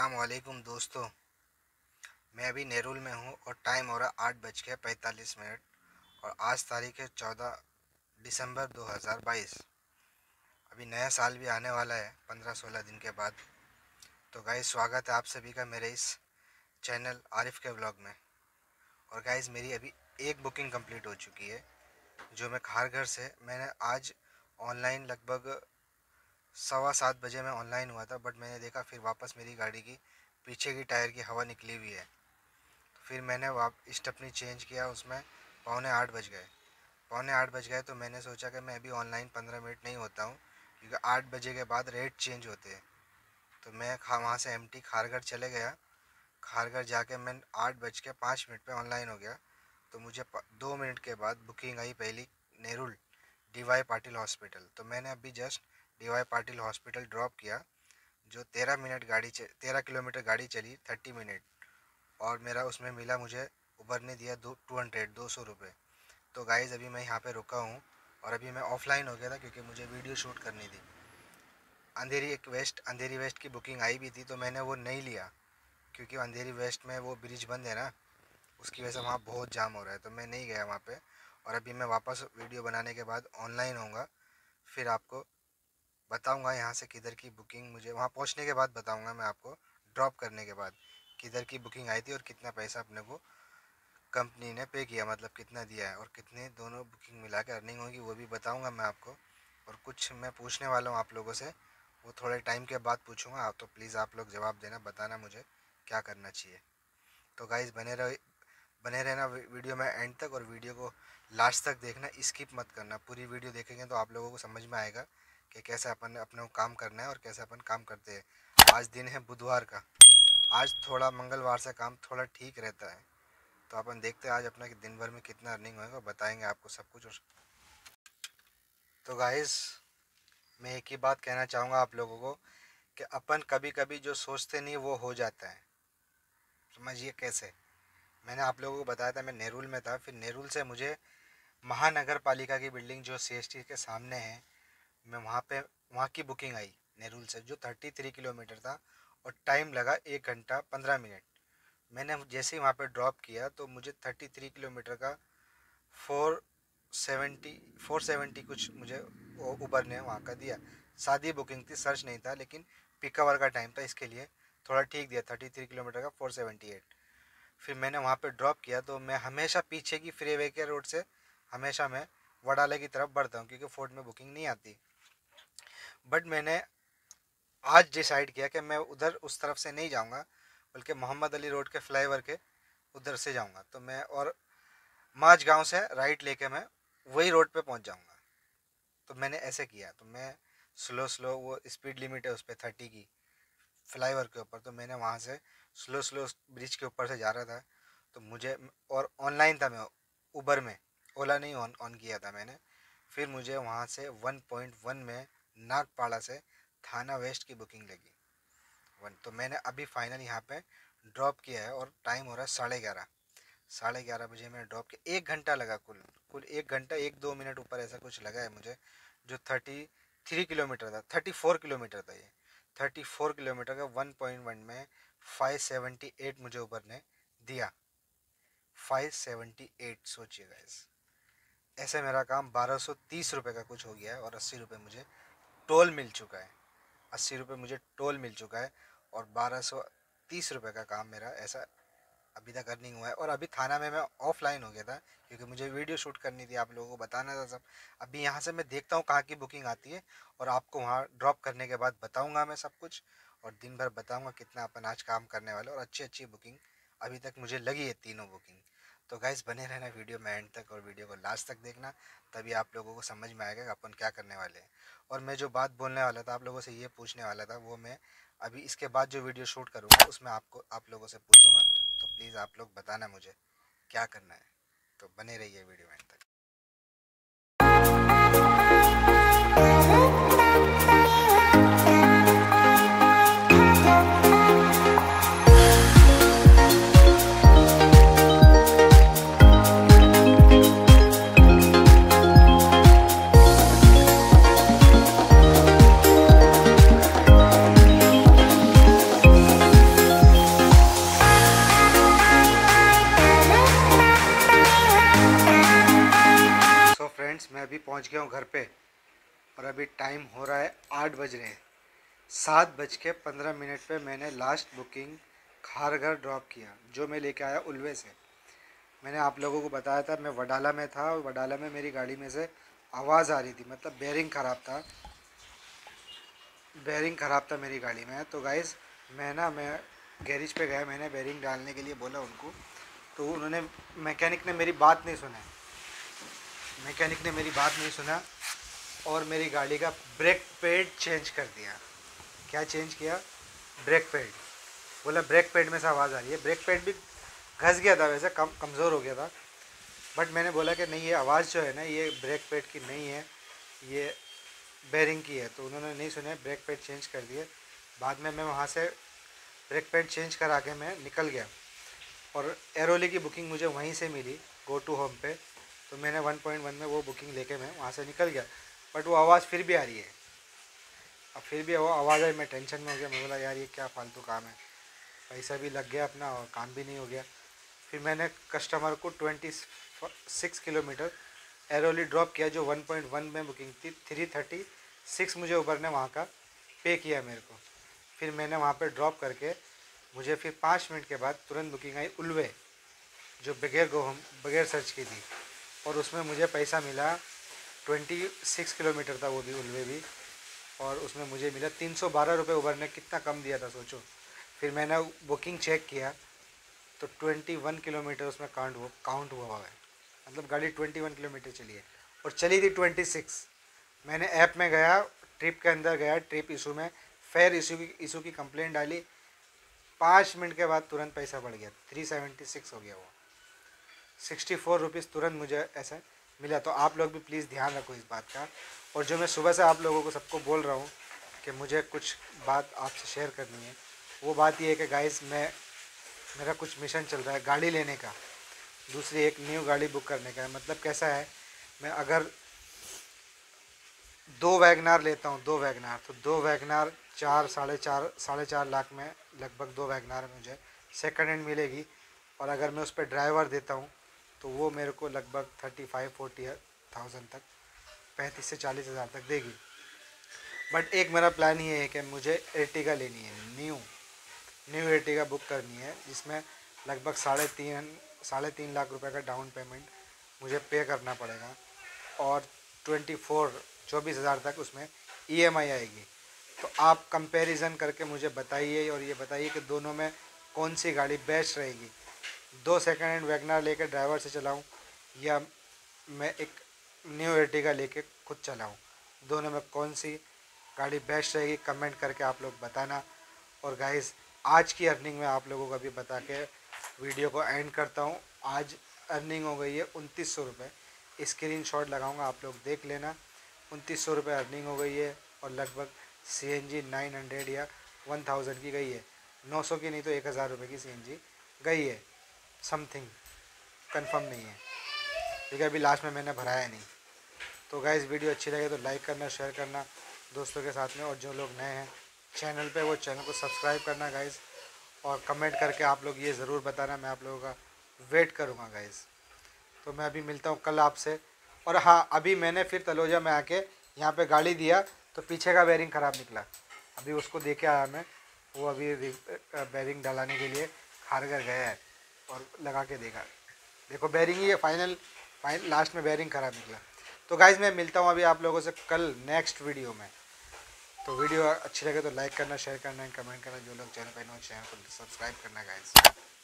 अस्सलामुअलैकुम दोस्तों। मैं अभी नेरुल में हूँ और टाइम हो रहा 8:45 और आज तारीख है 14 दिसंबर 2022। अभी नया साल भी आने वाला है 15-16 दिन के बाद। तो गाइस, स्वागत है आप सभी का मेरे इस चैनल आरिफ के व्लॉग में। और गाइस, मेरी अभी एक बुकिंग कंप्लीट हो चुकी है जो मैं खारघर से मैंने आज ऑनलाइन लगभग 7:15 बजे में ऑनलाइन हुआ था, बट मैंने देखा फिर वापस मेरी गाड़ी की पीछे की टायर की हवा निकली हुई है। तो फिर मैंने स्टेपनी चेंज किया, उसमें 7:45 बज गए तो मैंने सोचा कि मैं अभी ऑनलाइन 15 मिनट नहीं होता हूँ क्योंकि 8 बजे के बाद रेट चेंज होते हैं। तो मैं वहाँ से एमटी खारघर चले गया। खारघर जाके मैं 8:05 पे ऑनलाइन हो गया। तो मुझे 2 मिनट के बाद बुकिंग आई पहली नेरुल DY पाटिल हॉस्पिटल। तो मैंने अभी just DY Patil hospital drop किया, जो 13 किलोमीटर गाड़ी चली 30 मिनट, और मेरा उसमें मिला, मुझे उबर ने दिया 200 रुपये। तो गाइज़, अभी मैं यहाँ पे रुका हूँ और अभी मैं ऑफलाइन हो गया था क्योंकि मुझे वीडियो शूट करनी थी। अंधेरी वेस्ट की बुकिंग आई भी थी तो मैंने वो नहीं लिया क्योंकि अंधेरी वेस्ट में वो ब्रिज बंद है ना, उसकी वजह से वहाँ बहुत जाम हो रहा है, तो मैं नहीं गया वहाँ पे। और अभी मैं वापस वीडियो बनाने के बाद ऑनलाइन होऊंगा, फिर आपको बताऊंगा यहाँ से किधर की बुकिंग, मुझे वहाँ पहुँचने के बाद बताऊंगा मैं आपको, ड्रॉप करने के बाद किधर की बुकिंग आई थी और कितना पैसा अपने को कंपनी ने पे किया, मतलब कितना दिया है और कितने दोनों बुकिंग मिला के अर्निंग होगी वो भी बताऊंगा मैं आपको। और कुछ मैं पूछने वाला हूँ आप लोगों से, वो थोड़े टाइम के बाद पूछूंगा, तो प्लीज़ आप लोग जवाब देना, बताना मुझे क्या करना चाहिए। तो गाइज़, बने रहना वीडियो में एंड तक, और वीडियो को लास्ट तक देखना, स्किप मत करना। पूरी वीडियो देखेंगे तो आप लोगों को समझ में आएगा कि कैसे अपने को काम करना है और कैसे अपन काम करते हैं। आज दिन है बुधवार का, आज थोड़ा मंगलवार से काम थोड़ा ठीक रहता है। तो अपन देखते हैं आज अपना दिन भर में कितना अर्निंग होएगा, बताएंगे आपको सब कुछ। तो गाइस, मैं एक ही बात कहना चाहूँगा आप लोगों को कि अपन कभी कभी जो सोचते नहीं वो हो जाता है। समझिए कैसे। मैंने आप लोगों को बताया था मैं नेरुल में था, फिर नेरुल से मुझे महानगर पालिका की बिल्डिंग जो CST के सामने है, मैं वहाँ की बुकिंग आई नेरुल से, जो 33 किलोमीटर था और टाइम लगा 1 घंटा 15 मिनट। मैंने जैसे ही वहाँ पे ड्रॉप किया तो मुझे 33 किलोमीटर का 470 कुछ मुझे उबर ने वहाँ का दिया। सादी बुकिंग थी, सर्च नहीं था, लेकिन पिक आवर का टाइम था, इसके लिए थोड़ा ठीक दिया, 33 किलोमीटर का 478। फिर मैंने वहाँ पे ड्रॉप किया तो मैं हमेशा पीछे की फ्रीवे के रोड से हमेशा मैं वडाले की तरफ बढ़ता हूँ क्योंकि फोर्ट में बुकिंग नहीं आती। बट मैंने आज डिसाइड किया कि मैं उधर उस तरफ से नहीं जाऊँगा, बल्कि मोहम्मद अली रोड के फ्लाईओवर के उधर से जाऊँगा। तो मैं और माज गांव से राइट लेके मैं वही रोड पे पहुँच जाऊँगा। तो मैंने ऐसे किया। तो मैं स्लो वो स्पीड लिमिट है उस पर 30 की फ्लाईओवर के ऊपर, तो मैंने वहाँ से स्लो ब्रिज के ऊपर से जा रहा था। तो मुझे, और ऑनलाइन था मैं उबर में, ओला नहीं ऑन किया था मैंने। फिर मुझे वहाँ से 1.1 में नागपाड़ा से थाना वेस्ट की बुकिंग लगी 1। तो मैंने अभी फाइनल यहाँ पे ड्रॉप किया है और टाइम हो रहा है 11:30 बजे मैंने ड्रॉप किया। 1 घंटा लगा, कुल 1 घंटा 1-2 मिनट ऊपर ऐसा कुछ लगा है मुझे, जो 33 किलोमीटर था, 34 किलोमीटर था ये। 34 किलोमीटर का 1.1 में 578 मुझे ऊबर ने दिया, 578। सोचिए गाइस, ऐसे मेरा काम 1230 रुपये का कुछ हो गया है और 80 रुपये मुझे टोल मिल चुका है। 80 रुपये मुझे टोल मिल चुका है और 1230 रुपये का काम मेरा ऐसा अभी तक अर्निंग हुआ है। और अभी थाना में मैं ऑफलाइन हो गया था क्योंकि मुझे वीडियो शूट करनी थी, आप लोगों को बताना था सब। अभी यहाँ से मैं देखता हूँ कहाँ की बुकिंग आती है और आपको वहाँ ड्रॉप करने के बाद बताऊँगा मैं सब कुछ, और दिन भर बताऊँगा कितना अपन आज काम करने वाले। और अच्छी बुकिंग अभी तक मुझे लगी है, तीनों बुकिंग। तो गाइस, बने रहना वीडियो में एंड तक और वीडियो को लास्ट तक देखना, तभी आप लोगों को समझ में आएगा कि अपन क्या करने वाले हैं। और मैं जो बात बोलने वाला था, आप लोगों से ये पूछने वाला था, वो मैं अभी इसके बाद जो वीडियो शूट करूँगा उसमें आप लोगों से पूछूँगा। तो प्लीज़ आप लोग बताना मुझे क्या करना है। तो बने रहिए वीडियो में एंड तक। मैं अभी पहुंच गया हूं घर पे और अभी टाइम हो रहा है 8 बज रहे हैं। 7:15 पे मैंने लास्ट बुकिंग खारघर ड्रॉप किया, जो मैं लेके आया उल्वे से। मैंने आप लोगों को बताया था मैं वडाला में था और वडाला में मेरी गाड़ी में से आवाज़ आ रही थी, मतलब बेयरिंग ख़राब था मेरी गाड़ी में। तो गाइज़ मैं गैरेज पे गया, मैंने बेयरिंग डालने के लिए बोला उनको, तो उन्होंने मैकेनिक ने मेरी बात नहीं सुना और मेरी गाड़ी का ब्रेक पैड चेंज कर दिया। क्या चेंज किया? Brake pad. बोला ब्रेक पैड में से आवाज़ आ रही है। ब्रेक पैड भी घस गया था, वैसे कमज़ोर हो गया था, बट मैंने बोला कि नहीं, ये आवाज़ जो है ना, ये ब्रेक पैड की नहीं है, ये बेयरिंग की है। तो उन्होंने नहीं सुने, ब्रेक पैड चेंज कर दिए। बाद में मैं वहाँ से ब्रेक पैड चेंज करा के मैं निकल गया और एरोली की बुकिंग मुझे वहीं से मिली, गो टू होम पे। तो मैंने 1.1 में वो बुकिंग लेके मैं वहाँ से निकल गया, बट वो आवाज़ फिर भी आ रही है। अब फिर भी वो आवाज़ आई, मैं टेंशन में हो गया। मैं बोला यार ये क्या फालतू काम है, पैसा भी लग गया अपना और काम भी नहीं हो गया। फिर मैंने कस्टमर को 26 किलोमीटर एरोली ड्रॉप किया, जो 1.1 में बुकिंग थी। 336 मुझे ऊबर ने वहाँ का पे किया मेरे को। फिर मैंने वहाँ पे ड्रॉप करके मुझे फिर 5 मिनट के बाद तुरंत बुकिंग आई उल्वे, जो बगैर सर्च की थी, और उसमें मुझे पैसा मिला। 26 किलोमीटर था वो भी, उल्वे भी, और उसमें मुझे मिला 312 रुपये। उबर ने कितना कम दिया था सोचो। फिर मैंने बुकिंग चेक किया तो 21 किलोमीटर उसमें काउंट हुआ है, मतलब गाड़ी 21 किलोमीटर चली है और चली थी 26। मैंने ऐप में गया, ट्रिप के अंदर गया, ट्रिप इशू में फेयर इशू की कंप्लेंट डाली। 5 मिनट के बाद तुरंत पैसा बढ़ गया, 376 हो गया, वो 64 रुपीज़ तुरंत मुझे ऐसा मिला। तो आप लोग भी प्लीज़ ध्यान रखो इस बात का। और जो मैं सुबह से आप लोगों को सबको बोल रहा हूँ कि मुझे कुछ बात आपसे शेयर करनी है, वो बात ये है कि गाइस मेरा कुछ मिशन चल रहा है गाड़ी लेने का, दूसरी एक न्यू गाड़ी बुक करने का है। मतलब कैसा है, मैं अगर 2 वैगनार लेता हूँ, 2 वैगनार, तो 2 वैगनार 4 साढ़े चार लाख में लगभग 2 वैगनार मुझे सेकंड हैंड मिलेगी। और अगर मैं उस पर ड्राइवर देता हूँ तो वो मेरे को लगभग 35-40,000 तक, 35 से 40,000 तक देगी। बट एक मेरा प्लान ये है कि मुझे एर्टिगा लेनी है, न्यू एर्टिगा बुक करनी है, जिसमें लगभग 3.5 लाख रुपए का डाउन पेमेंट मुझे पे करना पड़ेगा और 24,000 तक उसमें ईएमआई आएगी। तो आप कंपैरिजन करके मुझे बताइए और ये बताइए कि दोनों में कौन सी गाड़ी बेस्ट रहेगी। 2 सेकंड हैंड वैगनर लेकर ड्राइवर से चलाऊं या मैं एक न्यू एर्टिगा लेके खुद चलाऊं, दोनों में कौन सी गाड़ी बेस्ट रहेगी, कमेंट करके आप लोग बताना। और गाइस आज की अर्निंग में आप लोगों को अभी बता के वीडियो को एंड करता हूं। आज अर्निंग हो गई है 2900 रुपये, स्क्रीन शॉट लगाऊँगा, आप लोग देख लेना। 2900 रुपये अर्निंग हो गई है और लगभग CNG 900 या 1000 की गई है, 900 की नहीं तो 1000 रुपये की CNG गई है, समथिंग कंफर्म नहीं है, क्योंकि अभी लास्ट में मैंने भराया नहीं। तो गाइस वीडियो अच्छी लगे तो लाइक करना, शेयर करना दोस्तों के साथ में, और जो लोग नए हैं चैनल पे वो चैनल को सब्सक्राइब करना गाइस, और कमेंट करके आप लोग ये ज़रूर बताना, मैं आप लोगों का वेट करूँगा गाइस। तो मैं अभी मिलता हूँ कल आपसे। और हाँ, अभी मैंने फिर तलोजा में आके यहाँ पे गाड़ी दिया तो पीछे का बेयरिंग ख़राब निकला, अभी उसको दे के आया मैं, वो अभी बेयरिंग डलाने के लिए खारघर गया है और लगा के देखो बेयरिंग ही है, फाइनल लास्ट में बेयरिंग ख़राब निकला। तो गाइज़ मैं मिलता हूँ अभी आप लोगों से कल नेक्स्ट वीडियो में। तो वीडियो अच्छी लगे तो लाइक करना, शेयर करना एंड कमेंट करना। जो लोग चैनल पर नए, चैनल को सब्सक्राइब करना गाइज़।